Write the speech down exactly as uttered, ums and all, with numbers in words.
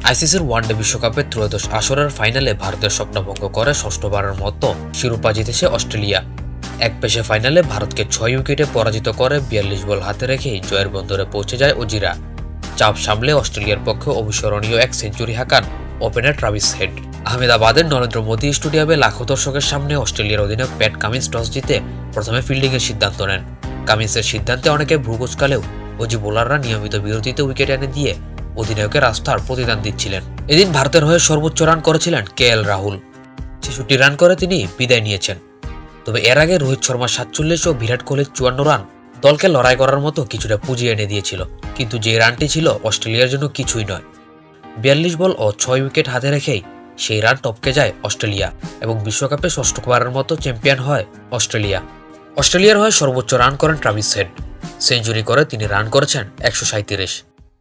আইসিসির ওয়ানডে বিশ্বকাপের ত্রয়োদশ আসরের ফাইনালে ভারতের স্বপ্নভঙ্গ করে ষষ্ঠবারের মতো শিরোপা জিতেছে অস্ট্রেলিয়া। এক পেশে ফাইনালে ভারতকে ছয় উইকেটে পরাজিত করে বিয়াল্লিশ বল হাতে রেখেই জয়ের বন্দরে পৌঁছে যায় অজিরা। চাপ সামলে অস্ট্রেলিয়ার পক্ষে অবিস্মরণীয় এক সেঞ্চুরি হাঁকান ওপেনার ট্রাভিস হেড। আহমেদাবাদের নরেন্দ্র মোদী স্টেডিয়ামে লাখো দর্শকের সামনে অস্ট্রেলিয়ার অধিনায়ক প্যাট কামিন্স টস জিতে প্রথমে ফিল্ডিংয়ের সিদ্ধান্ত নেন। কামিন্সের সিদ্ধান্তে অনেকে ভ্রু কুঁচকালেও অজি বোলাররা নিয়মিত বিরতিতে উইকেট এনে দিয়ে অধিনায়কের আস্থার প্রতিদান দিচ্ছিলেন। এদিন ভারতের হয়ে সর্বোচ্চ রান করেছিলেন কে এল রাহুল। ছেষট্টি রান করে তিনি বিদায় নিয়েছেন। তবে এর আগে রোহিত শর্মা সাতচল্লিশ ও বিরাট কোহলির চুয়ান্ন রান দলকে লড়াই করার মতো কিছুটা পুঁজি এনে দিয়েছিল, কিন্তু যে রানটি ছিল অস্ট্রেলিয়ার জন্য কিছুই নয়। বিয়াল্লিশ বল ও ছয় উইকেট হাতে রেখেই সেই রান টপকে যায় অস্ট্রেলিয়া এবং বিশ্বকাপে ষষ্ঠবারের মতো চ্যাম্পিয়ন হয় অস্ট্রেলিয়া। অস্ট্রেলিয়ার হয়ে সর্বোচ্চ রান করেন ট্রাভিস হেড। সেঞ্চুরি করে তিনি রান করেছেন একশো সাঁইত্রিশ।